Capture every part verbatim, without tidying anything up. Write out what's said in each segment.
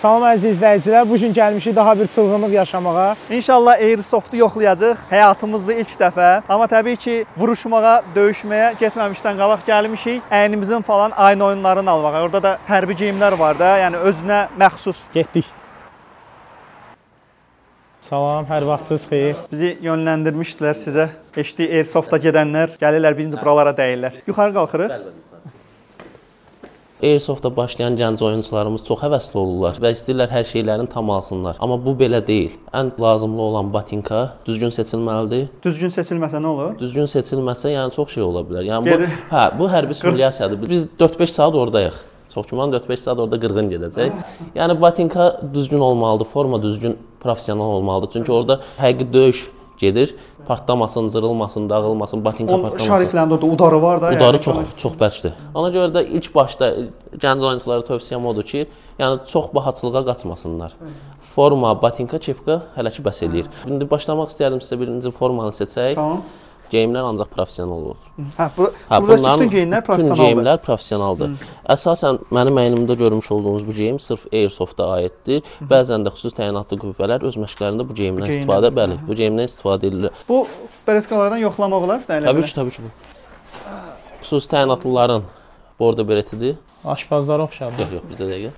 Salam əziz izləyicilər, bu gün gəlmişik daha bir çılğınlıq yaşamağa. İnşallah Airsoft'u yoxlayacaq həyatımızda ilk dəfə. Amma təbii ki, vuruşmağa, döyüşməyə getməmişdən qabaq gəlmişik. Əynimizin falan aynı oyunlarını almağa. Orada da hərbi geyimlər var da, yəni özünə məxsus. Getdik. Salam, hər vaxtınız xeyir. Bizi yönləndirmişdilər sizə. Eşdi Airsoft'a gedənlər gəlirlər, birinci buralara dəyirlər. Yuxarı qalxırıq. Airsoftda başlayan gənc oyuncularımız çox həvəsli olurlar və istəyirlər hər şeylərin tam alsınlar. Amma bu belə deyil. Ən lazımlı olan batinka düzgün seçilməlidir. Düzgün seçilməsə nə olur? Düzgün seçilməsə, yəni çox şey ola bilər. Yəni bu, hə, bu hərbi simulyasiyadır. Biz dörd-beş saat oradayıq. Çox güman dörd-beş saat orada qırğın gedəcək. Yəni batinka düzgün olmalıdır, forma düzgün, professional olmalıdır. Çünki orada həqiqi döyüş gedir. Partlamasın, cırılmasın, dağılmasın, batinka partlamasın. Şariklərində də udarı var da. Udarı çox, çox bərkdir. Ona görə də ilk başda gənc oyunculara tövsiyəm odur ki, yəni çox bahatçılığa qaçmasınlar. Forma, batinka, kepka hələ ki bəs eləyir. İndi başlamaq istəyərdim sizə birinci formanı seçək. Tamam. Geyimlər ancaq professional olur. Hə, bu, hə buradakı bütün geyimlər professionaldır. Bütün geyimlər professionaldır. Hı. Əsasən mənim əynimdə görmüş olduğunuz bu geyim sırf Airsoft'a aiddir. Hı. Bəzən də xüsusi təyinatlı qüvvələr öz məşqlərində bu geyimdən bu istifadə, bəli, bu geyimdən istifadə edirlər. Bu bereskalardan yoxlamaq olar, dəyilə Təbii ki, təbii ki bu. Xüsusi təyinatlıların bordo beretidir. Aşpazlara oxşardır. Yox, yox, bizə dəqiqə.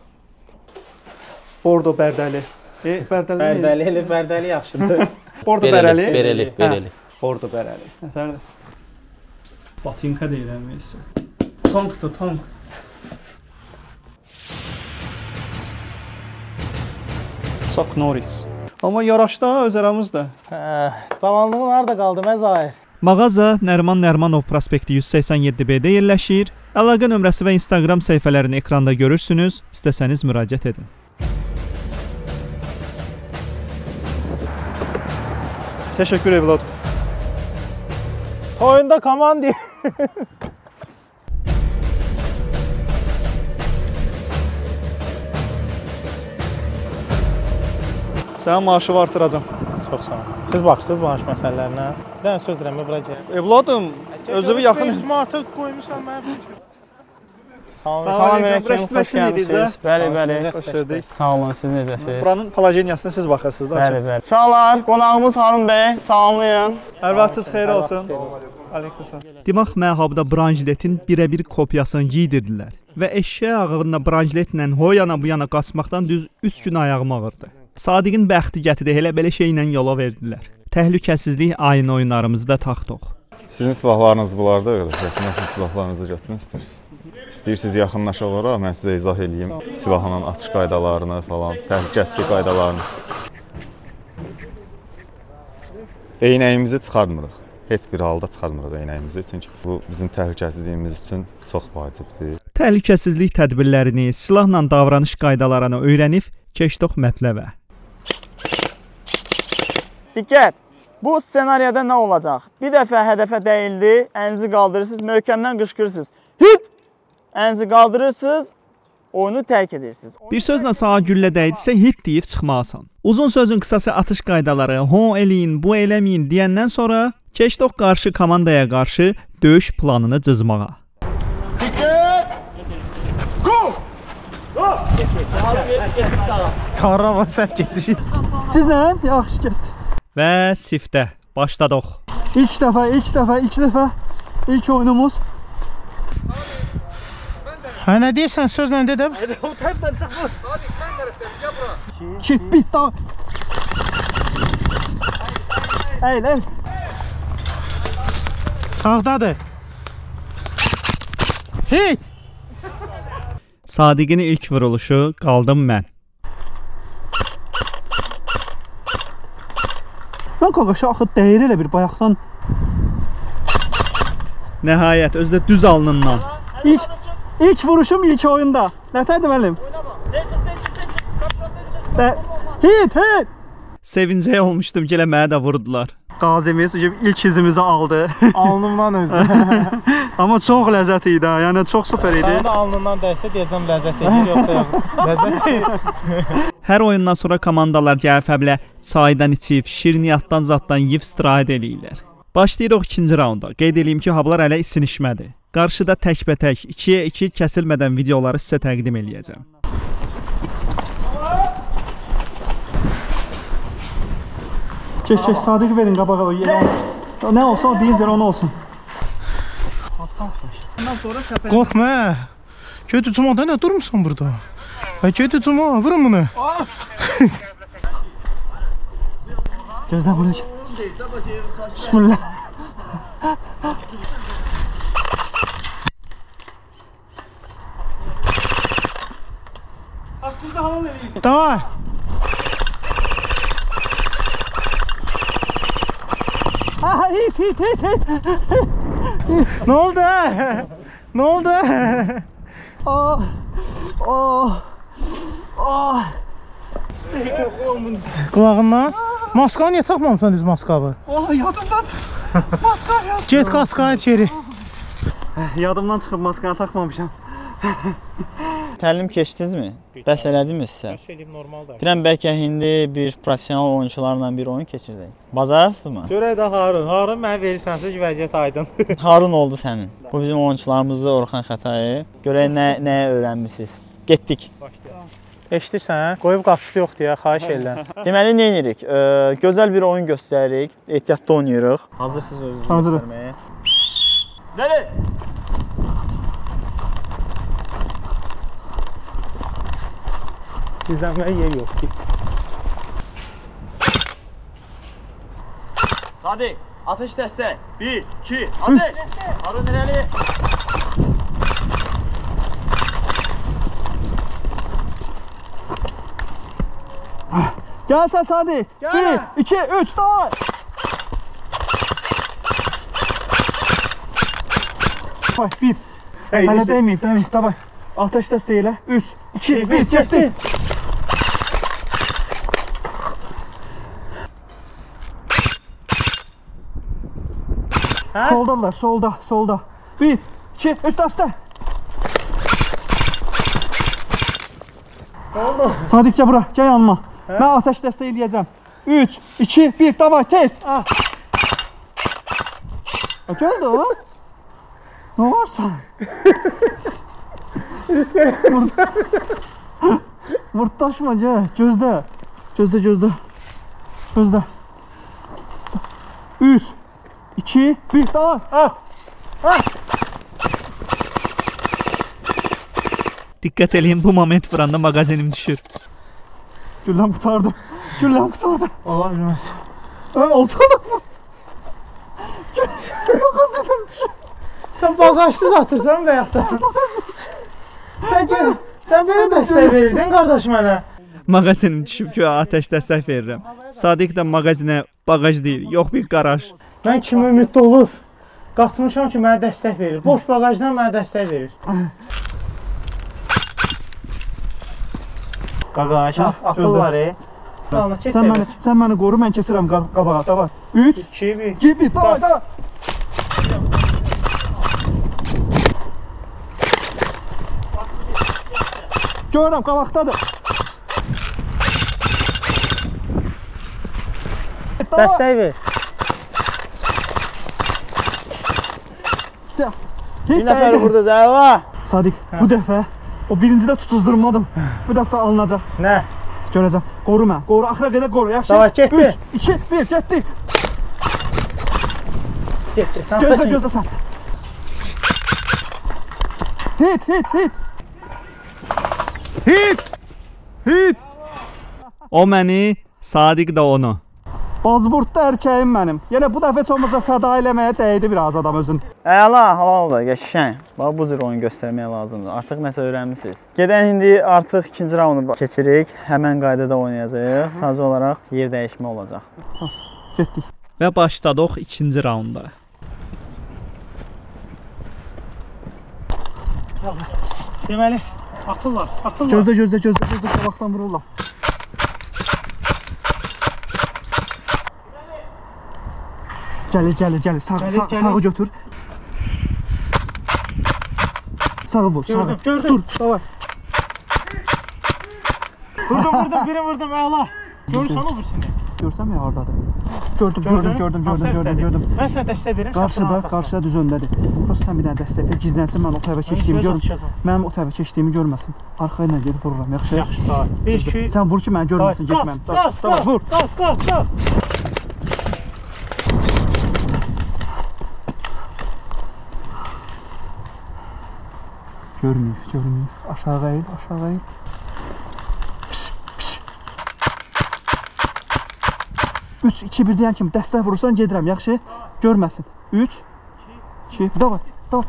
Bordo bərdəli. E, bərdəli. Bərdəli, elə bərdəli yaxşıdır. Bordo bərəli. Bereli, bereli. Bordo bərəli. Məsələn, batinka deyilən neysə. Tankdır, tank. Chuck Norris. Amma yaraşda öz aramızda. Hə, cavanlığın harda qaldı Məzahir? Mağaza Nəriman Nərimanov prospekti yüz səksən yeddi B-də yerləşir. Əlaqə nömrəsi və Instagram səhifələrini ekranda görürsünüz. İstəsəniz müraciət edin. Təşəkkür evlad. Oyunda komandir. Sənin maaşını artıracam. Çox sağ olun. Siz baxırsınız maaş məsələlərinə. Bir dənə söz deyirəm, bura gəl. Evladım, özünü yaxın... beş manatı qoymuşam mənə. Salam əleykum, xoş gəlmisiniz. Bəli, bəli. Xoş gördük. Sağ olun, siz necəsiniz? Buranın palajeniyasına siz baxırsınız da. Bəli, bəli. Uşaqlar, qonağımız Harun bəy, salamlayın. Hər vaxtınız xeyir olsun. Aleykümselam. Dimaq məhabda branjletin birəbir kopyasını giydirdilər və eşşək ağığında branjletlə o yana bu yana qaçmaqdan düz üç gün ayağım ağırdı. Sadiqin bəxti gətirdi, elə belə şeylə yola verdilər. Təhlükəsizlik ayın oyunlarımızda taxdıq. Sizin silahlarınız bunlarda öyle. Yaxınlaşın silahlarınızı götürün istəyirsiniz. İstəyirsiniz yaxınlaşa olaraq mən sizə izah edeyim silahının atış qaydalarını falan, təhlükəsizlik qaydalarını. Eynəyimizi çıxartmırıq. Heç bir halda çıxartmırıq eynəyimizi, çünki bu bizim təhlükəsizliyimiz üçün çox vacibdir. Təhlükəsizlik tədbirlərini, silahla davranış qaydalarını öyrənib keçdik mətləbə. Diqqət! Bu ssenariyada nə olacaq? Bir dəfə hədəfə dəyildi, əlinizi qaldırırsınız, möhkəmdən qışqırırsınız. Hit! Əlinizi qaldırırsınız, oyunu tərk edirsiniz. Bir sözlə sağa güllə dəydisə hit deyib çıxmalısan. Uzun sözün qısası atış qaydaları, ho eləyin, bu eləməyin deyəndən sonra keçdik qarşı komandaya qarşı döyüş planını cızmağa. Diqqət! Go! Go! Getdik sağa. Tarama sən getdik. Sizlə yaxşı getdi. Və siftə başladıq. İlk dəfə, ilk dəfə, ilk dəfə, ilk oyunumuz. Hə, nə deyirsən, sözlə dedim? O tərəfdən çıxmır. Sadiq, mən tərəfdən, gəl bura. Ki, bit, da. Əyl, əyl. Sağdadır. Hit! Sadiqin ilk vuruluşu qaldım mən. Mən qaqaşı axı dəyir elə bir bayaqdan. Nəhayət, özdə düz alnından. İlk, ilk vuruşum ilk oyunda. Nətərdir müəllim? Hit, hit! Sevincəyə olmuşdum, gələ mənə də vurdular. Qazimiz ilk izimizi aldı. Alnımdan özdə. Amma çox ləzzət idi, yəni çox super idi. Sana da alnından dəysə deyəcəm ləzzət edir, yoxsa yox. Ləzzət edir. Hər oyundan sonra komandalar gəlfəblə çaydan içib, şirniyyatdan zaddan yiyib istirahət eləyirlər. Başlayırıq ikinci raunda. Qeyd edeyim ki, havalar hələ isinişmədi. Qarşıda təkbətək, ikiyə iki kəsilmədən videoları sizə təqdim eləyəcəm. Keç, keç, Sadiq verin qabağa o yerə. Nə olsa o birinci onu olsun. Ondan sonra səpət. Qorxma. Kötü cuma da nə durmusan burada? Ay kötü cuma, vurun bunu. Gözlə buraya. Bismillah. Hakkınızı halal edin. Davay. Aha, hit, hit, hit, hit. Ne oldu? Ne oldu? Oh, oh, oh. Qulağından. Maskanı niyə taxmamısan diz maskabı? Oh, yadımdan çıxıb. Maskanı yadımdan. Get qaçqanı içeri. Yadımdan çıxıb maskanı taxmamışam. Təlim keçdinizmi? Bəs elədinmi sizə? Bəs eləyim normaldır. Deyirəm, bəlkə indi bir professional oyunçularla bir oyun keçirdik. Bacararsınızmı? Görək də Harun. Harun mənə verirsənsə ki, vəziyyət aydın. Harun oldu sənin. Bu bizim oyunçularımızdır, Orxan Xətai. Görək nə, nəyə öyrənmişsiniz. Getdik. Eşidirsən? Qoyub qapısı yoxdur ya, xahiş edirəm. Deməli, nə edirik? E, gözəl bir oyun göstəririk. Ehtiyatda oynayırıq. Hazırsınız özünüzü Hazırım. göstərməyə? Gəli! Gizlənməyə yer yoxdur. Sadiq, atış dəstək. Bir, iki, atış! Harun irəli! Gəl sən Sadiq. Bir, iki, üç, davay. Vay, bir. Hələ dəyməyib, dəyməyib, davay. Ateş dəstək elə. Üç, iki, bir, getdi. Soldadılar, solda, solda. Bir, iki, üç, dəstək. Oldu. Sadiq, gəl bura, gəl yanıma. Mən ateş dəstək eləyəcəm. Üç, iki, bir, davay, tez. Gəldi o. Nə varsa? Risk eləmirsən. Vırtdaşma, gəl, gözlə. Gözlə, gözlə. Gözlə. Üç, iki, bir, davay. At. At. Diqqət eləyin, bu moment vuranda mağazinim düşür. Gülləm qutardı. Gülləm qutardı. Allah bilməz. Oltanı vur. Mağazinim düşür. Sən bagajsız atırsan və yaxud da. Sən gəl. Sən belə dəstək verirdin qardaş mənə. Mağazinim düşüb ki, ateş dəstək verirəm. Sadiq də mağazinə bagaj deyil, yox bir qaraj. Mən kimi ümidli olub qaçmışam ki, mənə dəstək verir. Boş bagajdan mənə dəstək verir. Qaqaş, akıl var e. Sən məni, sən məni qoru, mən keçirəm qabağa, davay. Üç, iki, bir. iki, bir, davay, davay. Görürəm, qabaqdadır. Dəstək ver. Bir nəfəri burada zəva. Sadiq, bu dəfə o birincidə tutuzdurmadım. Bu dəfə alınacaq. Nə? Görəcəm. Qoru mən. Qoru, axıra qədər qoru. Yaxşı. Davay, getdi. üç, iki, bir, getdi. Get, get. Gözlə, gözlə sən. Hit, hit, hit. Hit! Hit! O məni, Sadiq də onu. Bazburtda erkəyim mənim. Yenə bu dəfə heç olmasa fəda eləməyə dəydi biraz adam özün. Əla, halal da, qəşəng. Bax, bu cür oyun göstərməyə lazımdır. Artıq nəsə öyrənmişsiniz. Gedən indi artıq ikinci raundu keçirik. Həmən qaydada oynayacağıq. Sadəcə olaraq yer dəyişmə olacaq. Getdik. Və başladıq ikinci raunda. Deməli, akıl var, akıl var. Gözlə, gözlə, gözlə, gözlə, qabaqdan vururlar. Gəlir, gəlir, gəlir. Sağ, Gəlir, sağ, gəlir. sağı götür. Sağı vur, sağı. Gördüm, gördüm. Dur, davay. Vurdum, vurdum, birini vurdum, əla. Görürsən o birisini. Görsəm ya hardadır. Gördüm, gördüm, gördüm, gördüm, gördüm, gördüm. Mən sənə dəstək verirəm. Qarşıda, qarşıda düz öndədir. Burası sən bir dənə dəstək ver, gizlənsin, mən o tərəfə keçdiyimi görüm. Mənim o tərəfə keçdiyimi görməsin. Arxaya ilə gedib vururam, yaxşı? Yaxşı, davay. Bir, iki, Sən vur ki, məni görməsin, qaç, getməm. qaç, Davay, qaç, vur. qaç, qaç, qaç. Görməyib, görməyib. Aşağı əyil, aşağı əyil. üç, iki, bir deyən kimi dəstək vurursan gedirəm, yaxşı? Görməsin. üç, iki, davay, davay.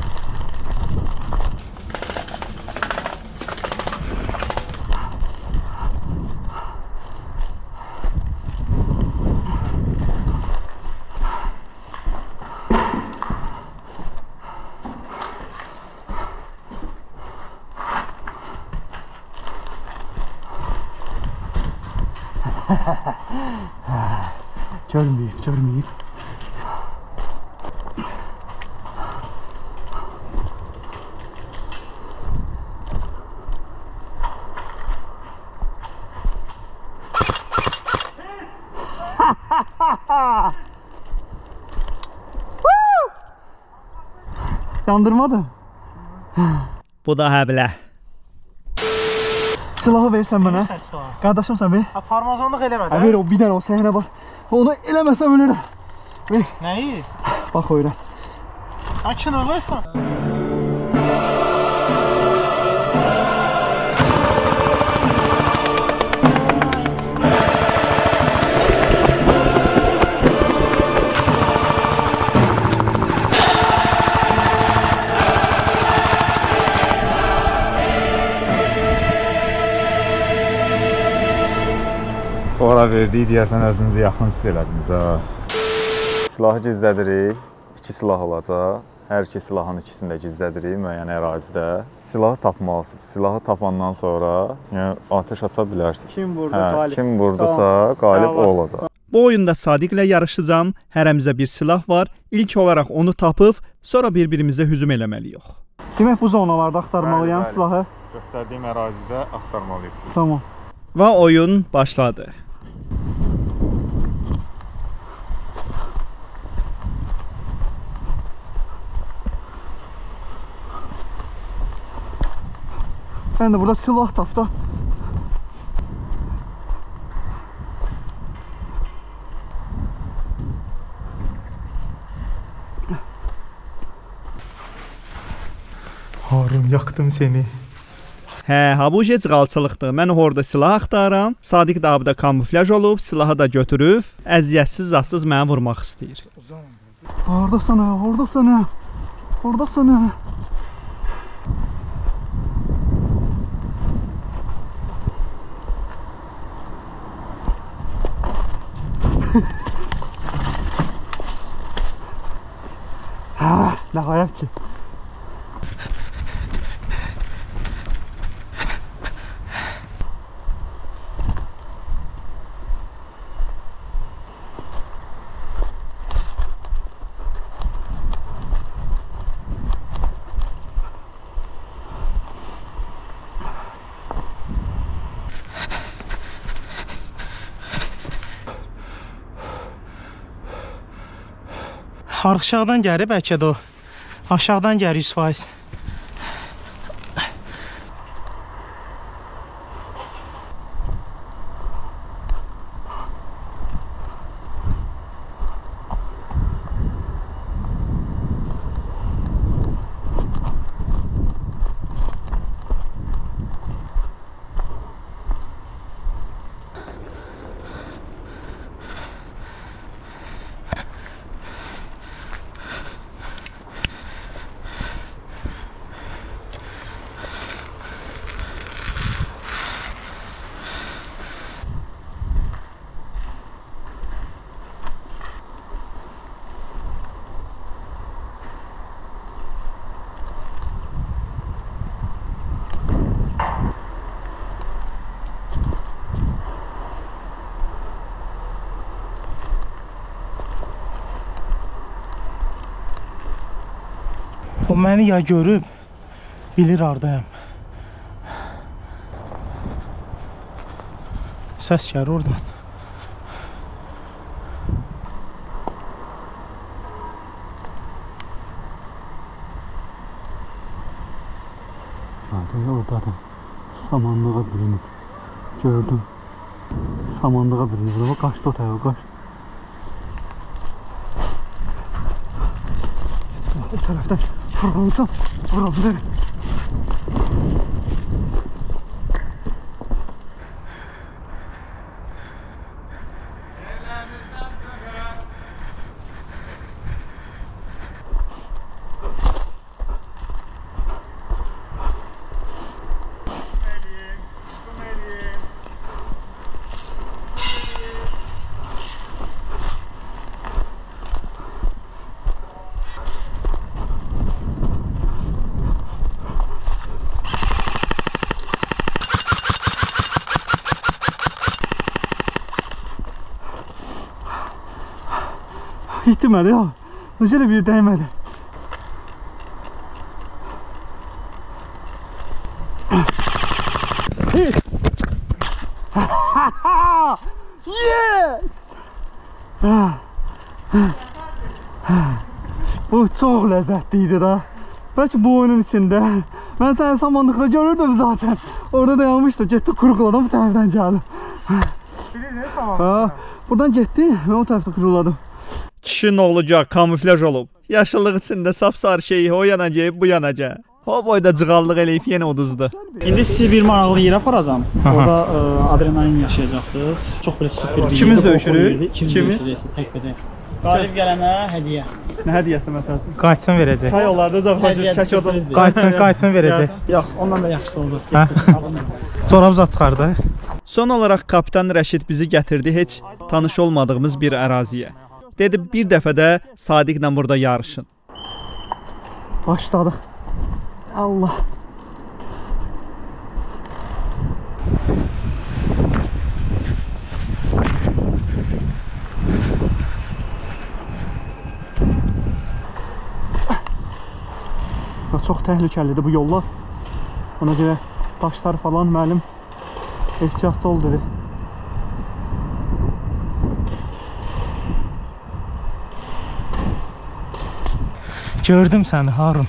Görməyib, görməyib. Yandırmadı. Bu da həblə. Silahı versən mənə. Qardaşım sən ver. Farmazonluq eləmə Ha, ver o bir dənə o səhnə var. Onu eləməsəm ölürəm. Ver. Nəyi? Bax öyrən. Açın olursa. Ora verdik, deyəsən özünüzü yaxın hiss elədiniz ha. Silahı gizlədirik. İki silah olacaq. Hər iki silahın ikisini də gizlədirik müəyyən ərazidə. Silahı tapmalısınız. Silahı tapandan sonra yəni atəş aça bilərsiniz. Kim vurdu, hə, qalib. Kim vurdusa, qalib o olacaq. Bu oyunda Sadiqlə yarışacağam. Hərəmizə bir silah var. İlk olaraq onu tapıb, sonra bir-birimizə hücum eləməliyik. Demək bu zonalarda axtarmalıyam Bəli, bəli. silahı. Göstərdiyim ərazidə axtarmalıyıq. Tamam. Və oyun başladı. Ben de burada silah tap da. Harun, yaktım seni. Hə, ha bu heç qalçılıqdır. Mən orada silah axtarıram. Sadiq da abda kamuflaj olub, silahı da götürüb, əziyyətsiz zadsız məni vurmaq istəyir. Orada sana, orada sana. Orada sana. Ha, nəhayət ki. Aşağıdan gəlir bəlkə də o. Aşağıdan gəlir yüz faiz. O məni ya görüb, bilir hardayam. Səs gəlir oradan. Hadi orada da samanlığa bürünüb. Gördüm. Samanlığa bürünüb. O qaçdı o tərəfə, qaçdı. O tərəfdən fırlansam, vura bilərim. itmədi ya. Necə elə biri dəymədi. Yes! Bu çox ləzzətli idi da. Bəlkə bu oyunun içində. Mən səni samanlıqda görürdüm zaten. Orada dayanmışdı. Getdi quruqladım, bu tərəfdən gəldim. Bilirdin samanlıqda? Buradan getdi, mən o tərəfdə quruqladım. Kişinin oğluca kamuflaj olub. Yaşıllıq içində sapsarı şeyi o yana gəlib, bu yana gəl. O boyda cığallıq eləyib yenə uduzdu. İndi sizi bir maraqlı yerə aparacam. Orada ə, adrenalin yaşayacaqsınız. Çox belə super bir yerdir. İkimiz döyüşürük. İkimiz İkimiz. döyüşəcəksiniz tək-bətək. Qalib gələnə hədiyyə. Nə hədiyyəsi məsələn? Qayçın verəcək. Çay yollarda uzaqlaşır, Hədiyyə çək oda. sürprizdir. Qayçın, qayçın verəcək. Yox, ondan da yaxşısı olacaq. Çorab zat çıxardı. Son olaraq kapitan Rəşid bizi gətirdi heç tanış olmadığımız bir əraziyə. Dedi bir dəfə də Sadiqlə burada yarışın. Başladıq. Allah. Çox təhlükəlidir bu yollar. Ona görə daşlar falan müəllim ehtiyatlı ol dedi. Gördüm səni Harun.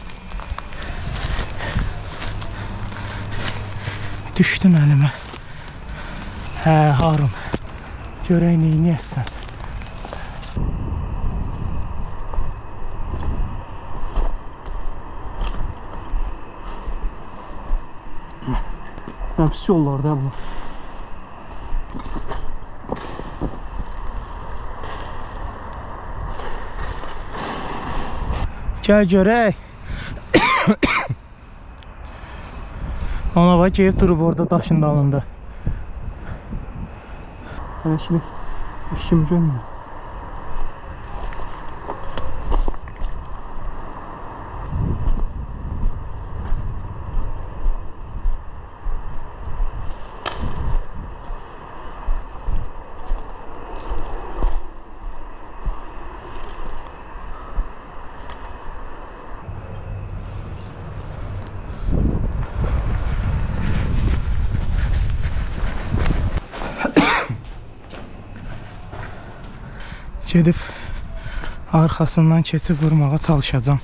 Düşdün əlimə. Hə Harun. Görək neyniyəsən. Nə pis yollarda bu. Gəl görək. Ana bax gəlib durub orada daşın dalında. Hələ kimi işimi görmür. Gedib arxasından keçib vurmağa çalışacağam.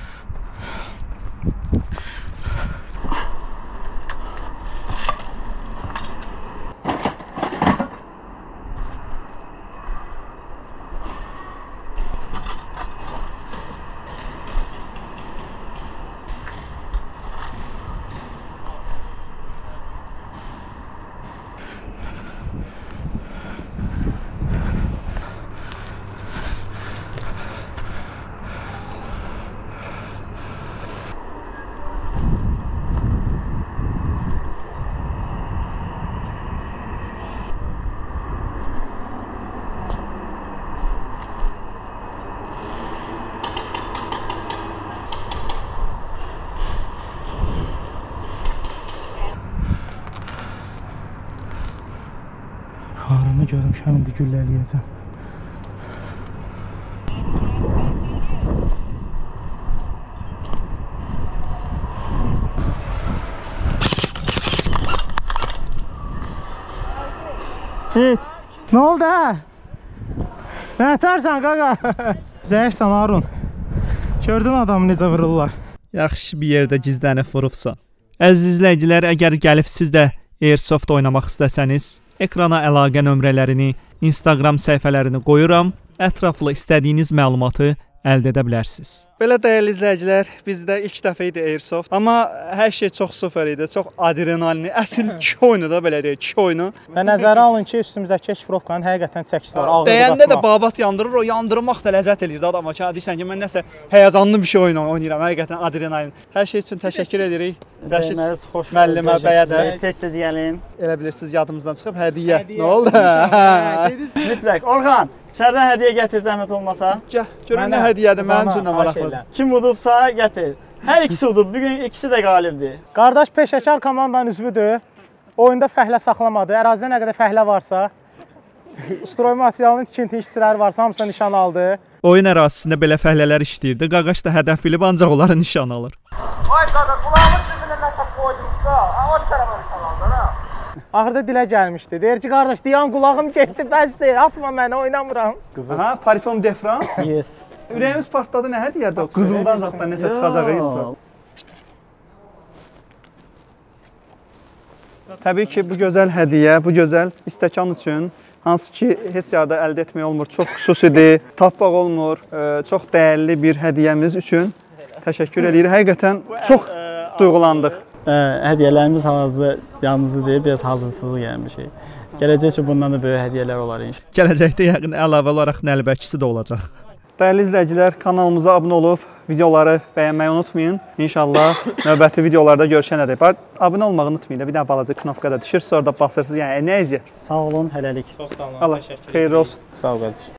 Harunu görmüşəm, indi güllələyəcəm. Evet. Nə oldu hə? Nə atarsan qaqa? Zəifsən Harun. Gördün adamı necə vururlar. Yaxşı bir yerdə gizlənib vurubsan. Əziz izləyicilər, əgər gəlib siz də Airsoft oynamaq istəsəniz, ekrana əlaqə nömrələrini, Instagram səhifələrini qoyuram. Ətraflı istədiyiniz məlumatı əldə edə bilərsiniz. Belə dəyərli izləyicilər, bizdə ilk dəfə idi Airsoft. Amma hər şey çox super idi, çox adrenalinli. Əsl kişi oyunu da belə deyək, kişi oyunu. Və nəzərə alın ki, üstümüzdəki ekiprovkanın həqiqətən çəkisi var. Deyəndə də babat yandırır, o yandırmaq da ləzzət eləyirdi adama ki, deyirsən ki, mən nəsə həyəcanlı bir şey oynayıram, həqiqətən adrenalin. Hər şey üçün təşəkkür edirik. Rəşid müəllimə, bəyə də. Tez-tez gəlin. Elə bilirsiniz, yadımızdan çıxıb hədiyyə. Nə oldu? Mütləq. Orxan, içərdən hədiyyə gətir zəhmət olmasa. Gəl, görün nə hədiyyədir, mənim üçün də maraqlıdır. Kim udubsa gətir. Hər ikisi udub, bugün ikisi də qalibdir. Qardaş peşəkar komandanın üzvüdür. Oyunda fəhlə saxlamadı. Ərazidə nə qədər fəhlə varsa Stroy materialının tikinti işçiləri varsa hamısına nişan aldı. Oyun ərazisində belə fəhlələr işləyirdi. Qaqaş da hədəf bilib ancaq onlara nişan alır. Ay qaqa, qulağımın dibinə nəsə qoydumsa, o tərəfə nişan aldı, ha? Axırda dilə gəlmişdi. Deyir ki, qardaş, dayan qulağım getdi, bəsdir, atma məni, oynamıram. Qızıl. Aha, Parfum de France. Yes. Ürəyimiz partladı, nə hədiyədir o? Qızıldan zaten nəsə çıxacaq. Təbii ki, bu gözəl hədiyyə, bu gözəl istəkan üçün, hansı ki, heç yerdə əldə etmək olmur, çox xüsusidir, tapmaq olmur, çox dəyərli bir hədiyyəmiz üçün təşəkkür edirik. Həqiqətən çox duyğulandıq. Hədiyyələrimiz hal-hazırda yanımızda deyil, biraz hazırsızlıq gəlmişik. Gələcək üçün bundan da böyük hədiyyələr olar inşallah. Gələcəkdə yəqin əlavə olaraq nəlbəkisi də olacaq. Dəyərli izləyicilər, kanalımıza abunə olub, videoları bəyənməyi unutmayın. İnşallah növbəti videolarda görüşənədək. Abunə olmağı unutmayın da, bir dənə balaca knopka da düşür, sonra da basırsınız. Yəni, nə əziyyət? Sağ olun, hələlik. Çox sağ olun. Allah xeyirli olsun. Sağ ol, qardaş.